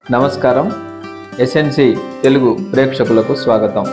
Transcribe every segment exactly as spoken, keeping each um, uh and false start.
నమస్కారం. ఎస్ఎన్సి తెలుగు ప్రేక్షకులకు స్వాగతం.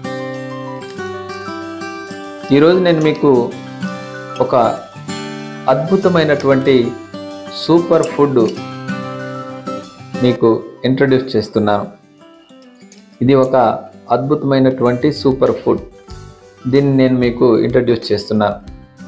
ఈరోజు నేను మీకు ఒక అద్భుతమైనటువంటి సూపర్ ఫుడ్ మీకు ఇంట్రడ్యూస్ చేస్తున్నాను. ఇది ఒక అద్భుతమైనటువంటి సూపర్ ఫుడ్. దీన్ని నేను మీకు ఇంట్రడ్యూస్ చేస్తున్నాను.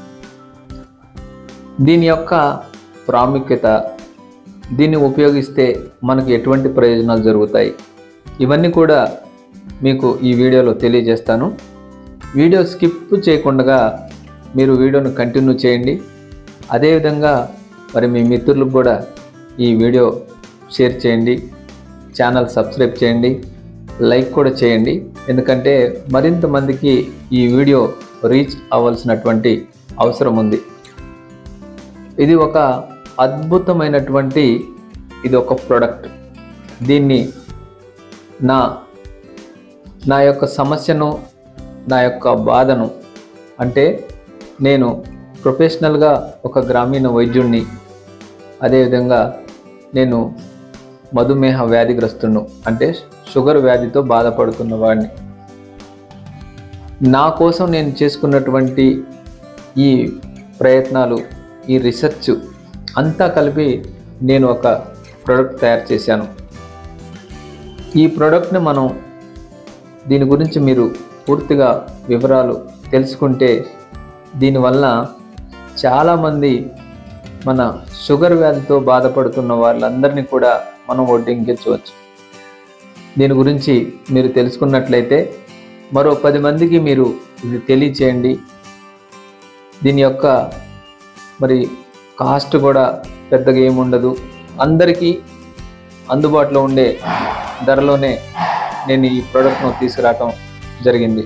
దీని యొక్క ప్రాముఖ్యత, దీన్ని ఉపయోగిస్తే మనకు ఎటువంటి ప్రయోజనాలు జరుగుతాయి, ఇవన్నీ కూడా మీకు ఈ వీడియోలో తెలియజేస్తాను. వీడియో స్కిప్ చేయకుండా మీరు వీడియోను కంటిన్యూ చేయండి. అదేవిధంగా మరి మీ మిత్రులకు కూడా ఈ వీడియో షేర్ చేయండి, ఛానల్ సబ్స్క్రైబ్ చేయండి, లైక్ కూడా చేయండి. ఎందుకంటే మరింత మందికి ఈ వీడియో రీచ్ అవ్వాల్సినటువంటి అవసరం ఉంది. ఇది ఒక అద్భుతమైనటువంటి ఇది ఒక ప్రోడక్ట్. దీన్ని నా నా యొక్క సమస్యను, నా యొక్క బాధను, అంటే నేను ప్రొఫెషనల్గా ఒక గ్రామీణ వైద్యుడిని, అదేవిధంగా నేను మధుమేహ వ్యాధిగ్రస్తును, అంటే షుగర్ వ్యాధితో బాధపడుతున్న వాడిని. నా కోసం నేను చేసుకున్నటువంటి ఈ ప్రయత్నాలు, ఈ రీసెర్చ్ అంతా కలిపి నేను ఒక ప్రోడక్ట్ తయారు చేశాను. ఈ ప్రోడక్ట్ని మనం దీని గురించి మీరు పూర్తిగా వివరాలు తెలుసుకుంటే దీనివల్ల చాలామంది మన షుగర్ వ్యాధితో బాధపడుతున్న వాళ్ళందరినీ కూడా మనం ఒడ్డించవచ్చు. దీని గురించి మీరు తెలుసుకున్నట్లయితే మరో పది మందికి మీరు ఇది తెలియచేయండి. దీని యొక్క మరి కాస్ట్ కూడా పెద్దగా ఏముండదు, అందరికీ అందుబాటులో ఉండే ధరలోనే నేను ఈ ప్రోడక్ట్ను తీసుకురావటం జరిగింది.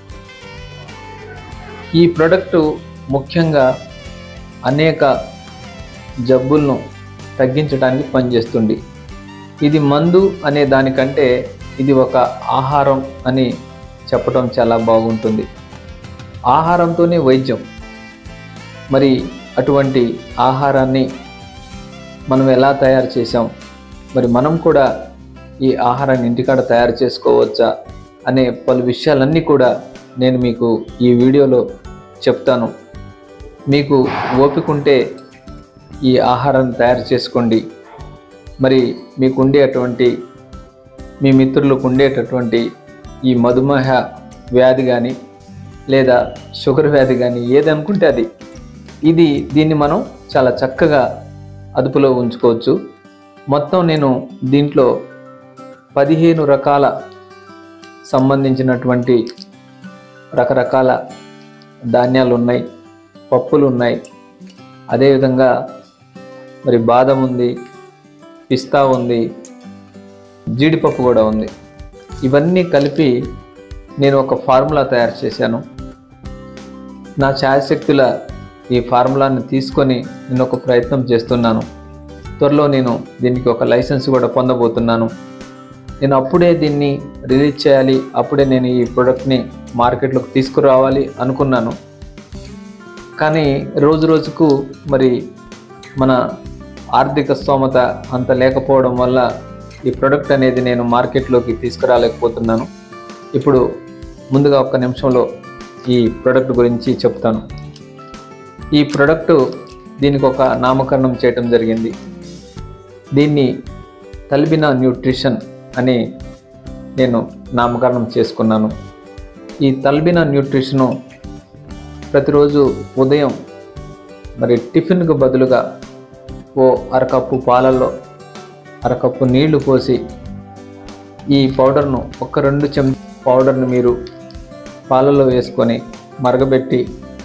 ఈ ప్రోడక్టు ముఖ్యంగా అనేక జబ్బులను తగ్గించడానికి పనిచేస్తుంది. ఇది మందు అనే దానికంటే ఇది ఒక ఆహారం అని చెప్పడం చాలా బాగుంటుంది. ఆహారంతోనే వైద్యం. మరి అటువంటి ఆహారాన్ని మనం ఎలా తయారు చేసాం, మరి మనం కూడా ఈ ఆహారాన్ని ఇంటికాడ తయారు చేసుకోవచ్చా అనే పలు విషయాలన్నీ కూడా నేను మీకు ఈ వీడియోలో చెప్తాను. మీకు ఓపిక ఉంటే ఈ ఆహారాన్ని తయారు చేసుకోండి. మరి మీకు ఉండేటువంటి, మీ మిత్రులకు ఉండేటటువంటి ఈ మధుమేహ వ్యాధి కానీ లేదా షుగర్ వ్యాధి కానీ ఏది అనుకుంటే అది, ఇది దీన్ని మనం చాలా చక్కగా అదుపులో ఉంచుకోవచ్చు. మొత్తం నేను దీంట్లో పదిహేను రకాల సంబంధించినటువంటి రకరకాల ధాన్యాలు ఉన్నాయి, పప్పులు ఉన్నాయి, అదేవిధంగా మరి బాదం ఉంది, పిస్తా ఉంది, జీడిపప్పు కూడా ఉంది. ఇవన్నీ కలిపి నేను ఒక ఫార్ములా తయారు చేశాను. నా ఛాయశక్తుల ఈ ఫార్ములాని తీసుకొని నేను ఒక ప్రయత్నం చేస్తున్నాను. త్వరలో నేను దీనికి ఒక లైసెన్స్ కూడా పొందబోతున్నాను. నేను అప్పుడే దీన్ని రిలీజ్ చేయాలి, అప్పుడే నేను ఈ ప్రోడక్ట్ని మార్కెట్లోకి తీసుకురావాలి అనుకున్నాను. కానీ రోజు రోజుకు మరి మన ఆర్థిక స్తోమత అంత లేకపోవడం వల్ల ఈ ప్రోడక్ట్ అనేది నేను మార్కెట్లోకి తీసుకురాలేకపోతున్నాను. ఇప్పుడు ముందుగా ఒక్క నిమిషంలో ఈ ప్రోడక్ట్ గురించి చెప్తాను. ఈ ప్రోడక్టు దీనికి ఒక నామకరణం చేయటం జరిగింది. దీన్ని తల్బినా న్యూట్రిషన్ అని నేను నామకరణం చేసుకున్నాను. ఈ తల్బినా న్యూట్రిషను ప్రతిరోజు ఉదయం మరి టిఫిన్కు బదులుగా ఓ అరకప్పు పాలల్లో అరకప్పు నీళ్లు పోసి ఈ పౌడర్ను ఒక రెండు చెంచా పౌడర్ను మీరు పాలల్లో వేసుకొని మరగబెట్టి,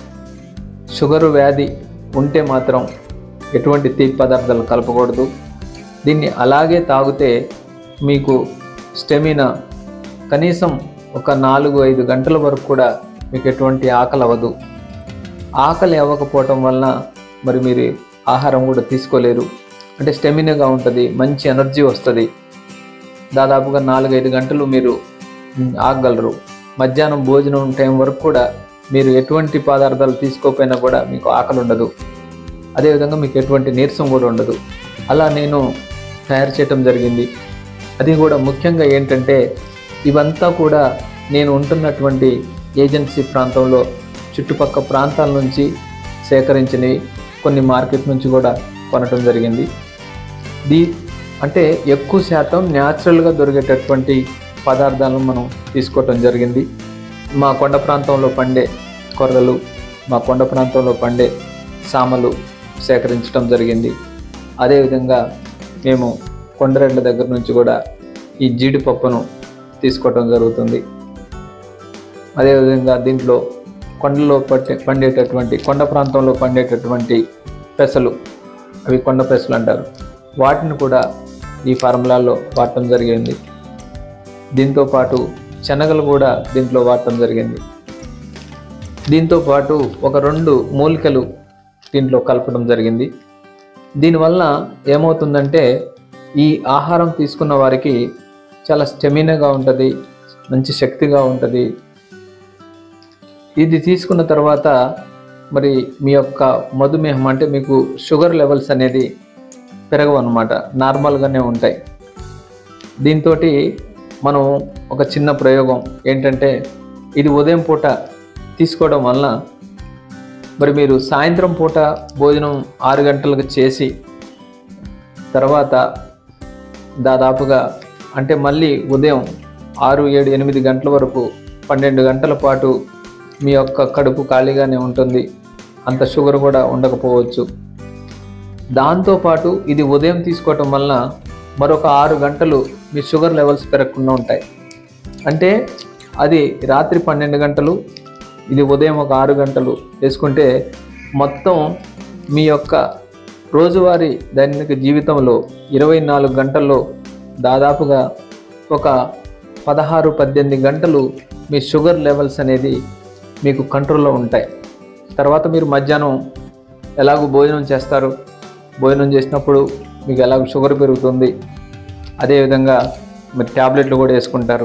షుగరు వ్యాధి ఉంటే మాత్రం ఎటువంటి తీపి పదార్థాలు కలపకూడదు. దీన్ని అలాగే తాగితే మీకు స్టెమినా కనీసం ఒక నాలుగు ఐదు గంటల వరకు కూడా మీకు ఎటువంటి ఆకలి అవ్వదు. ఆకలి అవ్వకపోవటం వలన మరి మీరు ఆహారం కూడా తీసుకోలేరు. అంటే స్టెమినాగా ఉంటుంది, మంచి ఎనర్జీ వస్తుంది. దాదాపుగా నాలుగైదు గంటలు మీరు ఆగగలరు. మధ్యాహ్నం భోజనం టైం వరకు కూడా మీరు ఎటువంటి పదార్థాలు తీసుకోకపోయినా కూడా మీకు ఆకలి ఉండదు. అదేవిధంగా మీకు ఎటువంటి నీరసం కూడా ఉండదు. అలా నేను తయారు చేయటం జరిగింది. అది కూడా ముఖ్యంగా ఏంటంటే ఇవంతా కూడా నేను ఉంటున్నటువంటి ఏజెన్సీ ప్రాంతంలో చుట్టుపక్కల ప్రాంతాల నుంచి సేకరించినవి, కొన్ని మార్కెట్ నుంచి కూడా కొనటం జరిగింది. దీ అంటే ఎక్కువ శాతం న్యాచురల్గా దొరికేటటువంటి పదార్థాలను మనం తీసుకోవటం జరిగింది. మా కొండ ప్రాంతంలో పండే కొర్రలు, మా కొండ ప్రాంతంలో పండే సామలు సేకరించడం జరిగింది. అదేవిధంగా మేము కొండరెడ్ల దగ్గర నుంచి కూడా ఈ జీడిపప్పును తీసుకోవటం జరుగుతుంది. అదేవిధంగా దీంట్లో కొండలో పట్టే పండేటటువంటి కొండ ప్రాంతంలో పండేటటువంటి పెసలు, అవి కొండ పెసలు అంటారు, వాటిని కూడా ఈ ఫార్ములాలో వాడటం జరిగింది. దీంతోపాటు శనగలు కూడా దీంట్లో వాడటం జరిగింది. దీంతోపాటు ఒక రెండు మూలికలు దీంట్లో కలపడం జరిగింది. దీనివల్ల ఏమవుతుందంటే ఈ ఆహారం తీసుకున్న వారికి చాలా స్టెమినాగా ఉంటుంది, మంచి శక్తిగా ఉంటుంది. ఇది తీసుకున్న తర్వాత మరి మీ యొక్క మధుమేహం అంటే మీకు షుగర్ లెవెల్స్ అనేది పెరగవు అన్నమాట, నార్మల్గానే ఉంటాయి. దీంతో మనం ఒక చిన్న ప్రయోగం ఏంటంటే ఇది ఉదయం పూట తీసుకోవడం వలన మరి మీరు సాయంత్రం పూట భోజనం ఆరు గంటలకు చేసి తర్వాత దాదాపుగా అంటే మళ్ళీ ఉదయం ఆరు ఏడు ఎనిమిది గంటల వరకు పన్నెండు గంటల పాటు మీ యొక్క కడుపు ఖాళీగానే ఉంటుంది, అంత షుగర్ కూడా ఉండకపోవచ్చు. దాంతోపాటు ఇది ఉదయం తీసుకోవటం వలన మరొక ఆరు గంటలు మీ షుగర్ లెవెల్స్ పెరగకుండా ఉంటాయి. అంటే అది రాత్రి పన్నెండు గంటలు, ఇది ఉదయం ఒక ఆరు గంటలు వేసుకుంటే మొత్తం మీ యొక్క రోజువారీ దైనిక జీవితంలో ఇరవై నాలుగు గంటల్లో దాదాపుగా ఒక పదహారు పద్దెనిమిది గంటలు మీ షుగర్ లెవెల్స్ అనేది మీకు కంట్రోల్లో ఉంటాయి. తర్వాత మీరు మధ్యాహ్నం ఎలాగో భోజనం చేస్తారు, భోజనం చేసినప్పుడు మీకు ఎలాగో షుగర్ పెరుగుతుంది, అదేవిధంగా మీరు ట్యాబ్లెట్లు కూడా వేసుకుంటారు.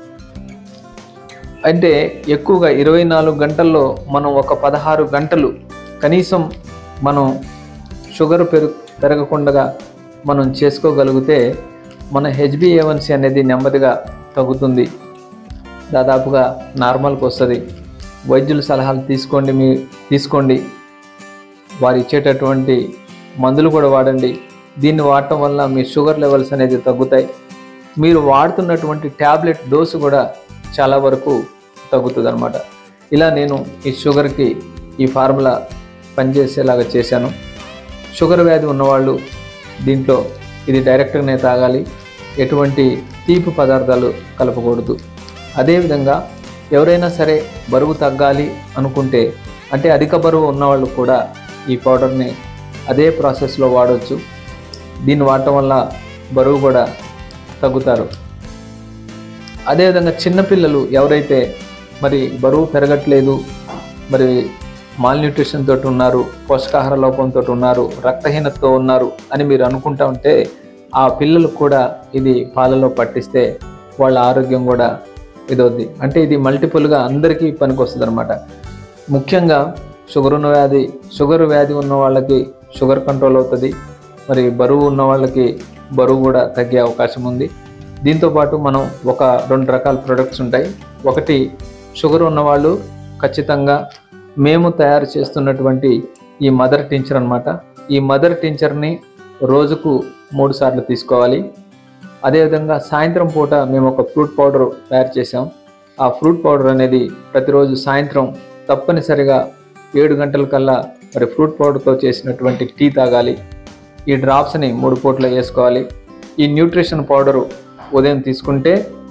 అంటే ఎక్కువగా ఇరవై నాలుగు గంటల్లో మనం ఒక పదహారు గంటలు కనీసం మనం షుగర్ పెరుగు పెరగకుండా మనం చేసుకోగలిగితే మన హెచ్బిఏవన్సీ అనేది నెమ్మదిగా తగ్గుతుంది, దాదాపుగా నార్మల్కి వస్తుంది. వైద్యుల సలహాలు తీసుకోండి, మీ తీసుకోండి వారు ఇచ్చేటటువంటి మందులు కూడా వాడండి. దీన్ని వాడటం వల్ల మీ షుగర్ లెవెల్స్ అనేది తగ్గుతాయి. మీరు వాడుతున్నటువంటి ట్యాబ్లెట్ డోసు కూడా చాలా వరకు తగ్గుతుంది అన్నమాట. ఇలా నేను ఈ షుగర్కి ఈ ఫార్ములా పనిచేసేలాగా చేశాను. షుగర్ వ్యాధి ఉన్నవాళ్ళు దీంట్లో ఇది డైరెక్ట్గానే తాగాలి, ఎటువంటి తీపి పదార్థాలు కలపకూడదు. అదేవిధంగా ఎవరైనా సరే బరువు తగ్గాలి అనుకుంటే, అంటే అధిక బరువు ఉన్నవాళ్ళు కూడా ఈ పౌడర్ని అదే ప్రాసెస్లో వాడవచ్చు. దీన్ని వాడటం వల్ల బరువు కూడా తగ్గుతారు. అదేవిధంగా చిన్నపిల్లలు ఎవరైతే మరి బరువు పెరగట్లేదు, మరి మాల్ న్యూట్రిషన్ తోటి ఉన్నారు, పోషకాహార లోపంతో ఉన్నారు, రక్తహీనతతో ఉన్నారు అని మీరు అనుకుంటా ఉంటే ఆ పిల్లలకు కూడా ఇది పాలలో పట్టిస్తే వాళ్ళ ఆరోగ్యం కూడా ఇదవుద్ది. అంటే ఇది మల్టిపుల్గా అందరికీ పనికి వస్తుంది అనమాట. ముఖ్యంగా షుగర్ ఉన్న వ్యాధి షుగర్ వ్యాధి ఉన్న వాళ్ళకి షుగర్ కంట్రోల్ అవుతుంది, మరి బరువు ఉన్న వాళ్ళకి బరువు కూడా తగ్గే అవకాశం ఉంది. దీంతోపాటు మనం ఒక రెండు రకాల ప్రొడక్ట్స్ ఉంటాయి. ఒకటి షుగర్ ఉన్నవాళ్ళు ఖచ్చితంగా మేము తయారు చేస్తున్నటువంటి ఈ మదర్ టించర్ అనమాట. ఈ మదర్ టించర్ని రోజుకు మూడు సార్లు తీసుకోవాలి. అదేవిధంగా సాయంత్రం పూట మేము ఒక ఫ్రూట్ పౌడర్ తయారు చేసాం. ఆ ఫ్రూట్ పౌడర్ అనేది ప్రతిరోజు సాయంత్రం తప్పనిసరిగా ఏడు గంటల కల్లా మరి ఫ్రూట్ పౌడర్తో చేసినటువంటి టీ తాగాలి. ఈ డ్రాప్స్ని మూడు పూటలు వేసుకోవాలి. ఈ న్యూట్రిషన్ పౌడరు ఉదయం తీసుకుంటే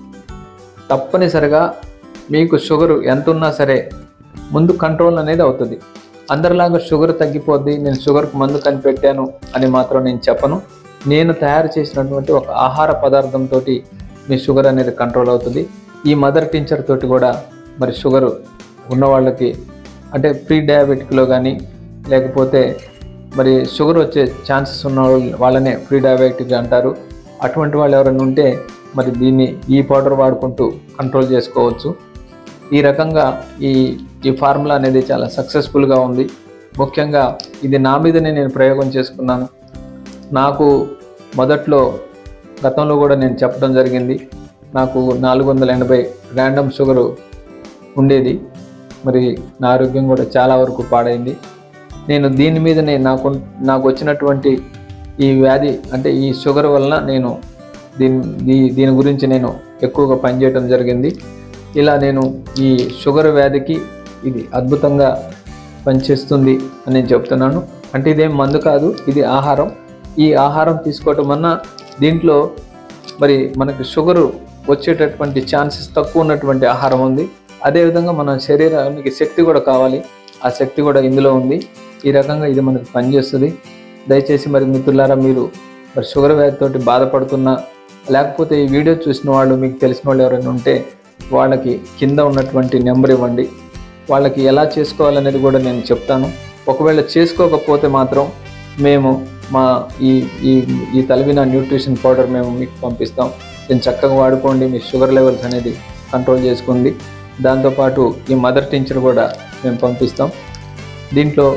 తప్పనిసరిగా మీకు షుగరు ఎంత ఉన్నా సరే ముందు కంట్రోల్ అనేది అవుతుంది. అందరిలాగా షుగర్ తగ్గిపోద్ది, నేను షుగర్కి మందు కనిపెట్టాను అని మాత్రం నేను చెప్పను. నేను తయారు చేసినటువంటి ఒక ఆహార పదార్థంతో మీ షుగర్ అనేది కంట్రోల్ అవుతుంది. ఈ మదర్ టించర్ తోటి కూడా మరి షుగర్ ఉన్న వాళ్ళకి, అంటే ప్రీ డయాబెటిక్లో కానీ లేకపోతే మరి షుగర్ వచ్చే ఛాన్సెస్ ఉన్న వాళ్ళనే ప్రీ డయాబెటిక్ అంటారు. అటువంటి వాళ్ళు ఎవరైనా ఉంటే మరి దీన్ని ఈ పౌడర్ వాడుకుంటూ కంట్రోల్ చేసుకోవచ్చు. ఈ రకంగా ఈ ఈ ఫార్ములా అనేది చాలా సక్సెస్ఫుల్గా ఉంది. ముఖ్యంగా ఇది నా మీదనే నేను ప్రయోగం చేసుకున్నాను. నాకు మొదట్లో గతంలో కూడా నేను చెప్పడం జరిగింది. నాకు నాలుగు వందల ఎనభై ర్యాండమ్ షుగరు ఉండేది. మరి నా ఆరోగ్యం కూడా చాలా వరకు పాడైంది. నేను దీని మీదనే నాకు నాకు వచ్చినటువంటి ఈ వ్యాధి అంటే ఈ షుగర్ వలన నేను దీని దీ దీని గురించి నేను ఎక్కువగా పనిచేయడం జరిగింది. ఇలా నేను ఈ షుగర్ వ్యాధికి ఇది అద్భుతంగా పనిచేస్తుంది అని నేను చెప్తున్నాను. అంటే ఇదేం మందు కాదు, ఇది ఆహారం. ఈ ఆహారం తీసుకోవటం వలన దీంట్లో మరి మనకి షుగరు వచ్చేటటువంటి ఛాన్సెస్ తక్కువ ఉన్నటువంటి ఆహారం ఉంది. అదేవిధంగా మన శరీరానికి శక్తి కూడా కావాలి, ఆ శక్తి కూడా ఇందులో ఉంది. ఈ రకంగా ఇది మనకు పనిచేస్తుంది. దయచేసి మరి మిత్రులారా, మీరు మరి షుగర్ వ్యాధితోటి బాధపడుతున్నా లేకపోతే ఈ వీడియో చూసిన వాళ్ళు మీకు తెలిసిన వాళ్ళు ఎవరైనా ఉంటే వాళ్ళకి కింద ఉన్నటువంటి నెంబర్ ఇవ్వండి. వాళ్ళకి ఎలా చేసుకోవాలనేది కూడా నేను చెప్తాను. ఒకవేళ చేసుకోకపోతే మాత్రం మేము మా ఈ ఈ ఈ తలవిన న్యూట్రిషన్ పౌడర్ మేము మీకు పంపిస్తాం. దీన్ని చక్కగా వాడుకోండి, మీ షుగర్ లెవెల్స్ అనేది కంట్రోల్ చేసుకోండి. దాంతోపాటు ఈ మదర్ టించర్ కూడా మేము పంపిస్తాం. దీంట్లో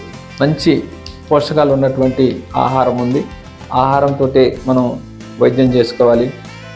మంచి పోషకాలు ఉన్నటువంటి ఆహారం ఉంది. ఆహారంతో మనం వైద్యం చేసుకోవాలి.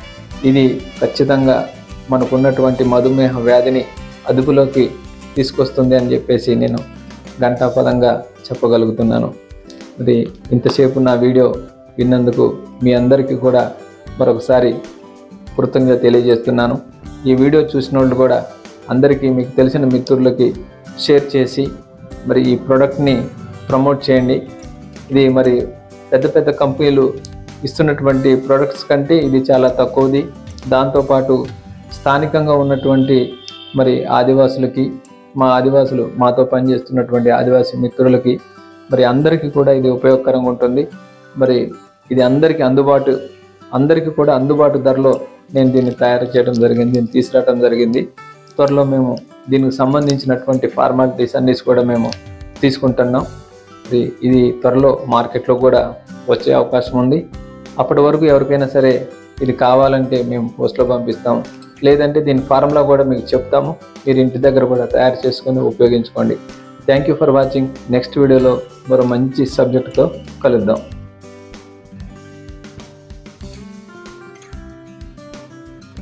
ఇది ఖచ్చితంగా మనకున్నటువంటి మధుమేహ వ్యాధిని అదుపులోకి తీసుకొస్తుంది అని చెప్పేసి నేను ఘంటాపదంగా చెప్పగలుగుతున్నాను. మరి ఇంతసేపు నా వీడియో విన్నందుకు మీ అందరికీ కూడా మరొకసారి కృతజ్ఞత తెలియజేస్తున్నాను. ఈ వీడియో చూసిన వాళ్ళు కూడా అందరికీ మీకు తెలిసిన మిత్రులకి షేర్ చేసి మరి ఈ ప్రోడక్ట్ని ప్రమోట్ చేయండి. ఇది మరి పెద్ద పెద్ద కంపెనీలు ఇస్తున్నటువంటి ప్రోడక్ట్స్ కంటే ఇది చాలా తక్కువది. దాంతోపాటు స్థానికంగా ఉన్నటువంటి మరి ఆదివాసులకి, మా ఆదివాసులు మాతో పనిచేస్తున్నటువంటి ఆదివాసీ మిత్రులకి మరి అందరికీ కూడా ఇది ఉపయోగకరంగా ఉంటుంది. మరి ఇది అందరికీ అందుబాటు అందరికీ కూడా అందుబాటు ధరలో నేను దీన్ని తయారు చేయడం జరిగింది, దీన్ని తీసుకురావడం జరిగింది. త్వరలో మేము దీనికి సంబంధించినటువంటి ఫార్మాలిటీస్ అన్నీ కూడా మేము తీసుకుంటున్నాం. ఇది ఇది త్వరలో మార్కెట్లో కూడా వచ్చే అవకాశం ఉంది. అప్పటి వరకు ఎవరికైనా సరే ఇది కావాలంటే మేము పోస్ట్లో పంపిస్తాం, లేదంటే దీని ఫార్ములా కూడా మీకు చెప్తాము. మీరు ఇంటి దగ్గర కూడా తయారు చేసుకొని ఉపయోగించుకోండి. Thank you for watching. Next వీడియోలో మరో మంచి సబ్జెక్టుతో కలుద్దాం.